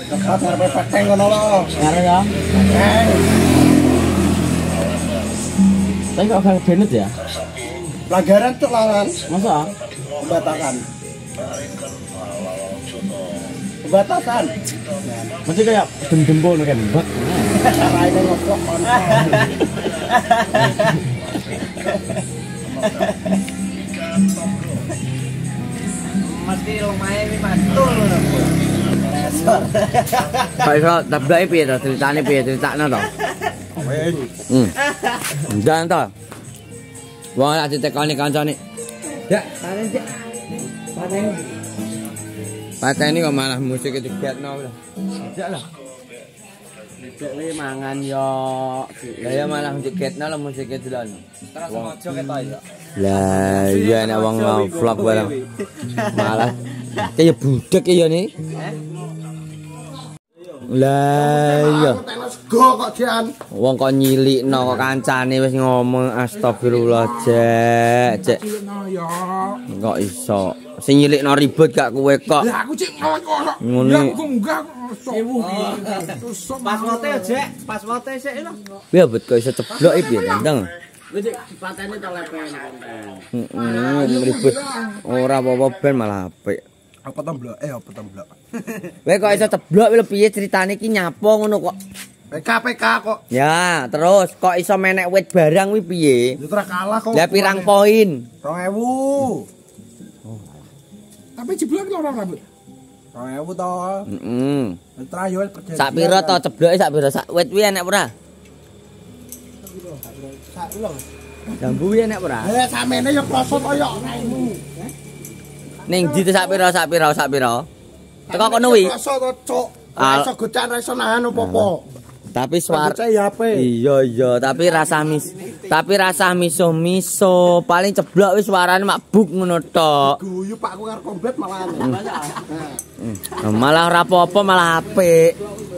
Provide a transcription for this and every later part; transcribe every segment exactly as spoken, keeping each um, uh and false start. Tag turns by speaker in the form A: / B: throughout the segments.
A: Tepat ngarepe peteng ngono lho.
B: Ngare ya. Tapi kok gak benet ya?
A: Pelanggaran cuk lawan.
B: Masa?
A: Pembatasan. Pembatasan.
B: Mesti kayak dem-dembo nek mbak.
A: Raine ngoplok kon. Mesti lumayan iki mantul lho.
B: Pak iso tablake piye to ceritane piye critakno to? Hmm. Ndan to. Wong lak ditekoni kancane. Ya, panen sik. Panen. Pateni kok malah musik digetno lho. Jak lah. Cek we mangan yo. Lah ya malah digetno lho musik dolan.
A: Terus mojo ketok ya.
B: Lah iya nek wong mau vlog bareng. Malah kaya budek ya nih. Lah iya.
A: Sego kok jian.
B: Wong kok nyilikno kok kancane wis ngomong astagfirullah Jek, Jek. Kok iso. Sing nyilikno ribet gak kowe kok.
C: Lah aku cek ngawon kok.
B: Ngene.
C: Ya aku enggak sewu
A: Password-e Jek, password-e sik lho.
B: Piye bet kok iso ceblok iki piye ndang.
A: Wis patene to lepen.
B: Heeh, ribet. Ora apa-apa ben malah apik.
C: apa temblok eh apa temblok.
B: Kowe kok iso ceblok lho piye critane iki nyapo ngono kok.
C: P K P K kok.
B: Ya, terus kok iso menek wit barang kuwi piye?
C: Ya ora kalah kok.
B: Lah pirang poin?
C: dua ribu. Tapi jeblok ora rambut. dua ribu to.
B: Heeh.
C: Terakhir perjanjian.
B: Sak pira to cebloke sak pira sak wit kuwi enek ora?
C: Sak lho.
B: Jambu kuwi enek ora?
C: Eh samene ya klosot kaya ngaimu.
B: Ning ndi sak pira sak pira sak pira? Teko kono kuwi.
C: Klosot to, Cuk. Ora iso gocan ora iso nahan opo-opo.
B: Tapi suara
C: ya P.
B: Iya iya, tapi rasa mis tapi rasa miso-miso, paling ceblok wis suarane mak buk ngono tok.
C: Guyu Pakku karo komplit malah.
B: Hmm. Malah ora apa-apa malah apik.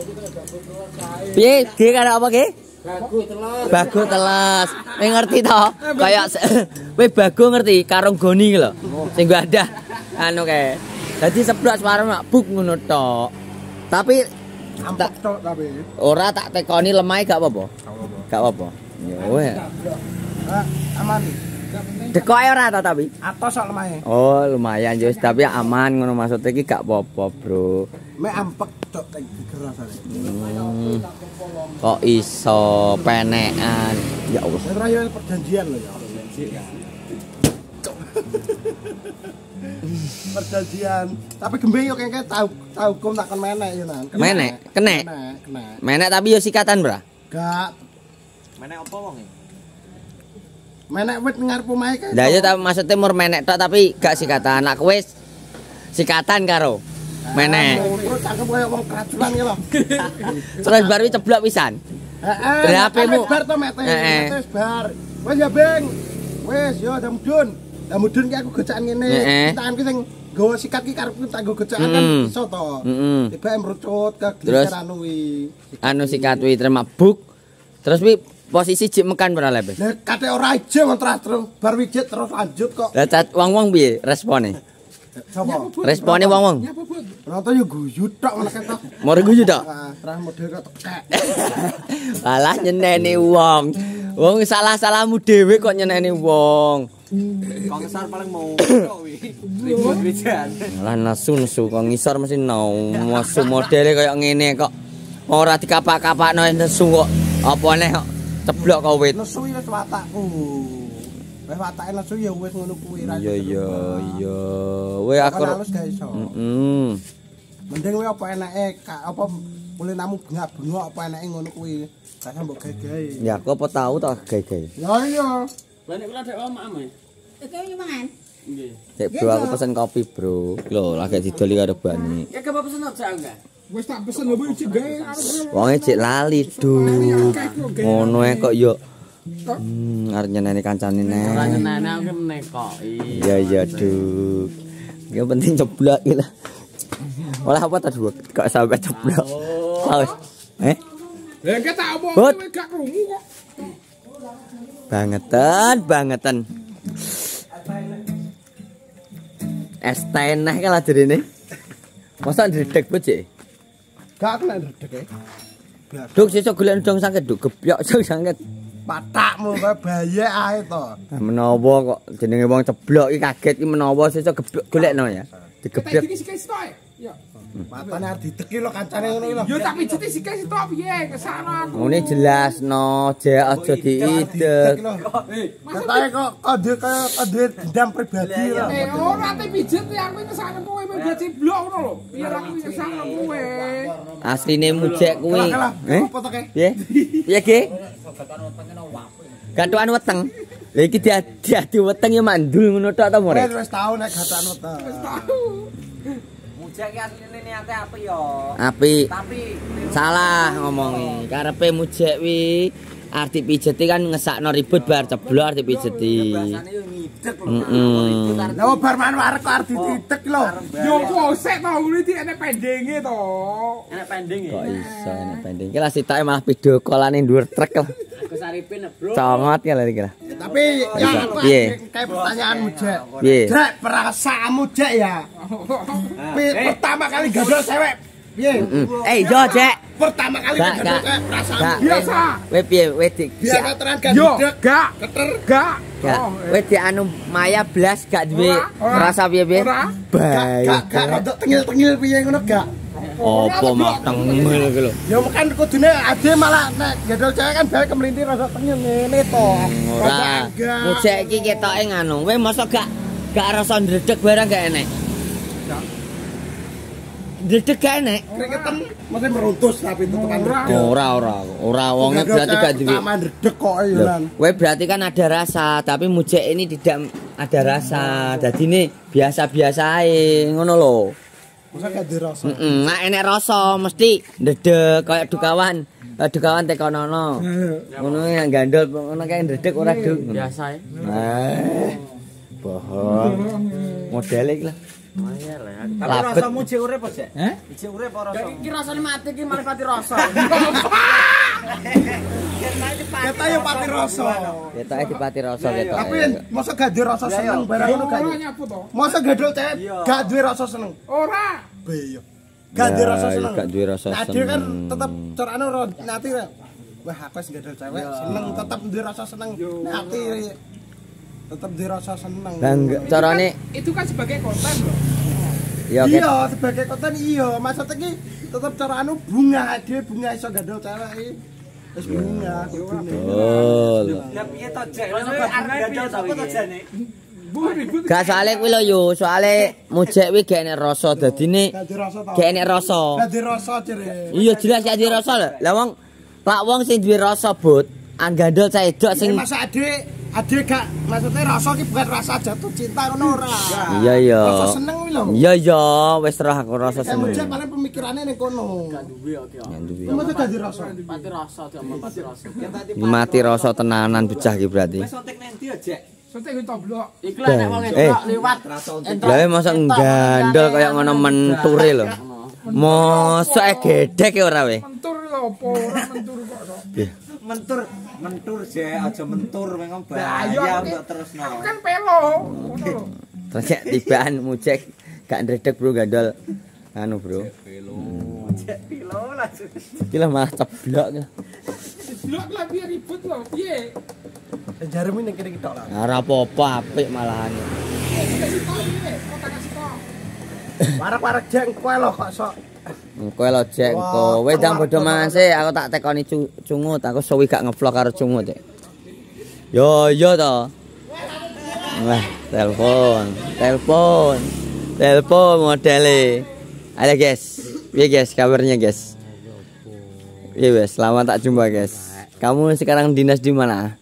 B: Piye, Ge karo apa Ge?
A: Bagus teles.
B: Bagus teles. Kowe ngerti to? Kayak kowe bago ngerti karung goni lho. Sing gua ada anu kae. Dadi ceblok suarane mak buk ngono tok. Tapi
C: Ampek tok tapi.
B: ora tak tekoni lemah gak apa-apa. Gak apa-apa. Ya weh.
C: Ah, aman.
B: Dekoke ora ta tapi?
C: Atos sok lemahe.
B: Oh, lumayan yo tapi aman ngono maksudnya iki gak apa-apa, Bro.
C: Mek ampek tok kayak geger rasane.
B: Hmm. Kok iso penekan? Ya Allah.
C: Terakhir perjanjian lho ya. Perjanjian. Tapi gembeng yo kengke tahu tahu hukum takon menek yo nan.
B: Menek, kenek.
C: Menek, kenek.
B: Menek tapi yo sikatan, Bro.
C: Gak
A: Menek apa wong e?
C: menek wit ngarep omahe kae.
B: Lah yo tapi maksudnya mur menek tok tapi gak sikatan. Lah kowe sikatan karo menek.
C: Terus cangkem koyo wong keracunan ki lho.
B: Terus baru ceblok pisan.
C: Heeh.
B: Berapemu?
C: Bar to mete.
B: Heeh.
C: Wis bar. Wis ya, Beng. Wis yo ada mudun. Lah mudun ki aku gocakan ngene.
B: Heeh.
C: Tangan ki sing nggawa sikat ki karepku tak nggo gocakan kan
B: Mm.
C: iso to.
B: Heeh.
C: Tiba merucut ke
B: Terus?
C: gliser anu wi.
B: Anu sikat wi terima buk. Terus wi posisi jik mekan ora lepe.
C: Lah kate ora ijo ngontras terus bar wijit terus lanjut kok.
B: Lah cat wong-wong piye respone?
C: Sapa?
B: Respone wong-wong.
C: Rata yo guyu tok ngono kan tok.
B: Mari guyu tok.
C: Ah, terus model kok tekek.
B: Alah nyeneni wong. Wong salah-salahmu dhewe kok nyeneni wong.
A: Kok ngesar paling mau kok wi. Ribut wijan.
B: Lah nasu-nasu kok ngisor mesti nau. Masu modele kaya ngene kok. Ora dikapak-kapakno nesu kok. Apa neh kok ceblok kok wit.
C: Nesu wis watakku. Wis watake nesu ya wis ngono kuwi ra.
B: Iya iya iya. Kowe aku
C: halus gak iso.
B: Heeh.
C: Mending kowe apa enake apa mulih namu bengak-bengok apa enake ngono kuwi. Gak mbok gawe-gawe.
B: Ya aku apa tahu to gawe-gawe.
C: Ya iya.
A: Lah nek kula dek omak ame.
D: Oke, yo mangan.
A: Nggih.
B: Cek bro aku pesen kopi, Bro. Lho, lagi didoli karo Bani.
A: Ya ke pesen aja enggak?
C: Wis tak pesen lho iki gawe.
B: Wonge cek lali, Duk. Ngono e kok yo. Hmm, arep nyeneni kancane
A: Ora
B: neh.
A: nyenene aku nek kok.
B: Iya iya, Duk. Yang penting ceblok iki lah. Olah apa ta, Duk? Kok sampai ceblok. Haus. Eh?
C: Lah engke tak omong
B: Bud.
C: kowe gak krungu kok.
B: Bangetan, bangetan. Es teh neh kan lah direne. Masa ndredeg bocek?
C: Gak aku nek ndredeg e.
B: Duk sesuk golek ndong sangket duk gebyok sing sangket.
C: Patakmu kaya bayek ae to.
B: Menawa kok jenenge wong ceblok iki kaget iki menawa sesuk gebyok golekno ya. Digebyok.
D: Iki sik sitoe. Ya.
C: Matane arep dideki lho kancane ngono lho.
D: Yo tak pijeti sik sitoe piye kesana aku.
B: Ngene jelasno, jek aja diidek.
C: Katae kok kode kaya kode dendam pribadi lho.
D: Eh ora te pijet ya aku kesana kowe piye ceblok ngono lho. Biar aku kesana kowe.
B: Asline mujek kuwi. Eh?
C: Apa to ke?
B: Piye? Piye ge? Gatukan weteng. Lah iki diadi weteng ya mandul ngono tok ta more.
C: Wis tau nek gatan weteng.
A: Mujek ki asline niate apik yo.
B: Apik.
A: Tapi
B: Salah ngomongi. Karepe mujek wi arep dipijeti kan ngesakno ribut bar ceblok arep dipijeti.
A: rasane yo ngidek lho.
B: Heeh.
C: Lah bar man warek kok arep dididek lho.
D: Yo kok sik to ngene iki enek pendenge to.
A: Enak pending
B: Kok
A: ya.
B: iso enek pending. Iki lah sitake malah video call-ane dhuwur trek lah.
A: Agus Arifin bro.
B: Congot ya lha iki lah.
C: Tapi ya aku
B: Piye?
C: kayak pertanyaanmu Jek.
B: Piye?
C: Jek perasaanmu Jek ya. Pi- Pertama kali gadol cewek. Piye?
B: Eh yo Cek.
C: Pertama kali
B: Gak
C: gadol
B: gak.
C: cewek perasaanmu.
B: Gak.
D: Biasa.
B: Kowe piye? Kowe di
C: Biasa tenan gak
D: Yo
C: didek.
D: gak
C: Keter.
D: gak.
B: gak.
D: Oh,
B: Kowe di anu Maya blas gak duwe
D: Ora, ora.
B: rasa piye-piye?
D: Ora.
C: Gak
B: Baik.
C: gak gak rodok tengil-tengil piye ngono gak.
B: Apa mak tengil iki lho.
C: Ya kan kudune ade malah nek gadol cewek kan bae kemelintir rodok tengil ngene to.
B: Ora. Mujek iki ketoke nganu. Kowe mosok gak gak rasa ndredeg barang gak enek. Ndredeg gak enek.
C: Keringetan mesti meruntus tapi tetepan redeg.
B: Ora ora. Ora wonge berarti gak duwe.
C: Pertama ndredeg kok ya
B: Loh,
C: lan.
B: kowe berarti kan ada rasa, tapi mujek ini tidak ada rasa. Jadi ini biasa-biasa ae, ngono lho.
C: Masa gak dirasa.
B: Heeh, nek enek rasa mesti ndedeg kayak dukawan. Kayak dukawan tekonono. Ngono yang gandol ngono kayak ndedeg ora duk.
A: Biasa ya.
B: Eh. Bohong. Modele iki lah.
A: Tapi
B: Labet.
A: rasa mujek urip apa, Jek?
D: Heh?
A: Mujek urip apa rasa?
D: Iki rasane mati iki malah pati rasa.
C: Kata yo pati rasa.
B: Ketoke dipati rasa ketok.
C: Tapi masa gak duwe rasa seneng barang ngono gak.
D: Ora nyapu to.
C: Masa gadol cewek gak duwe rasa seneng.
D: Ora.
C: Be yo. Gak duwe rasa
B: Ya,
C: seneng.
B: gak duwe rasa
C: Nah, dia kan
B: seneng.
C: tetep carane ora nati. Wah, aku wis gadol cewek seneng tetep duwe rasa seneng. Nati tetep duwe rasa seneng.
B: Lah enggak carane
D: Itu kan sebagai konten loh.
B: ya ket-
C: Iya, sebagai konten iya. Maksudnya ki tetep cara anu bunga, dia bunga iso gadol cewek iki. Wis bunga kudune.
B: Betul.
A: Ya piye to, Jek? Arep piye to apa to, Jane?
D: Bu ribut.
B: Gak soalnya kuwi lho yo, soalnya mujek kuwi gak enek rasa dadine
C: Gak duwe rasa to.
B: gak enek rasa.
C: Gak duwe rasa jere.
B: Iya jelas gak duwe rasa lho. Lah wong lak wong sing duwe rasa bot, anggandel cedok sing
C: Masa adik adik gak maksudnya rasa ki bukan rasa jatuh cinta ngono ora.
B: iya iya.
C: Rasa seneng kuwi lho.
B: Iya iya, wis roh aku rasa
C: Saya
B: seneng.
C: mujak paling pemikirannya ning kono.
A: Duwe oke.
B: Ya duwe.
C: Masa gak duwe rasa.
A: Pati rasa diomong pati rasa.
B: Iki mati rasa tenanan bocah iki berarti.
A: Wis sontek nang ndi ya, Jek?
D: Sotek itu blok.
A: Iki lah nek wong
B: Eh.
A: entuk liwat.
B: Lah mosok gandol kaya ngono menture lho. Mosok e gedhek e ora we.
D: Mentur lho apa ora mentur kok. Dok.
A: Mentur, mentur Jek, aja mentur mengko
D: Lah, iya,
A: bahaya
D: aku-
A: mbok terusno.
D: Aku kan pelo. Ngono lho.
B: Terus ya tibaan mujek gak ndredeg bro gandol. Anu bro.
A: Jek pilo langsung.
B: Iki lah malah ceblok.
D: Blok lah biar ribut lho. Piye?
C: Jaremu ning kene tok lah.
B: Ora apa-apa apik malahan.
D: Kasih tau piye? Kok tak kasih tau.
C: Warek-warek jeng kowe lho kok sok.
B: Kowe lo jek engko. Kowe ndang bodho manse aku tak tekoni cu- cungut. Aku suwi gak ngevlog karo cungut. Cek. Yo yo to. Wah, telepon. Telepon. Telepon modele. Halo guys. Piye guys kabarnya guys? Iya wes, selamat tak jumpa guys. Kamu sekarang dinas di mana?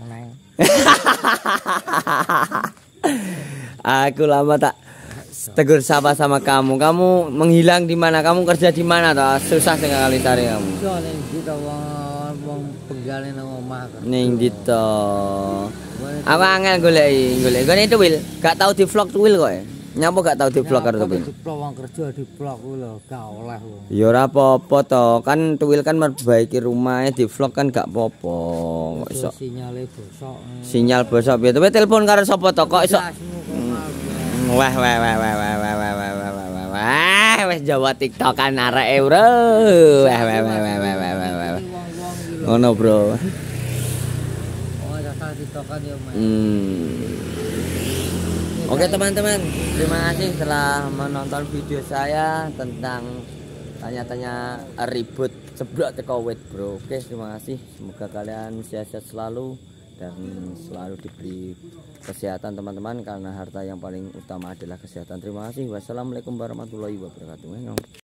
B: Aku lama tak tegur sapa sama kamu. Kamu menghilang di mana? Kamu kerja di mana toh? Susah sekali cari kamu.
E: Soalnya kita wong wong penggale nang omah kan.
B: Ning dito. Aku angel goleki, golek. Gone itu Wil, gak tau di vlog Wil kok. ya? Nyapa gak tau di vlog karo Wil?
E: Diplok wong kerja diplok kuwi lho, gak oleh wong.
B: Ya ora apa-apa toh. Kan Tuwil kan memperbaiki rumahnya di vlog kan gak apa-apa. Kok iso
E: Sinyale bosok.
B: sinyal bosok piye? Tapi telepon karo sapa to? Kok iso
E: Blasmu kok.
B: Wah wah wah wah wah wah wah wah wah wah wah wah wis Jawa TikTokan areke, Bro. Weh weh weh weh weh weh weh. Ngono, Bro.
E: Oh, asal TikTokan ya, Mas.
B: Hmm. Oke teman-teman, terima kasih telah menonton video saya tentang tanya-tanya ribut seblak teko wit, Bro. Oke, terima kasih. Semoga kalian sehat-sehat selalu dan selalu diberi kesehatan teman-teman, karena harta yang paling utama adalah kesehatan. Terima kasih. Wassalamualaikum warahmatullahi wabarakatuh.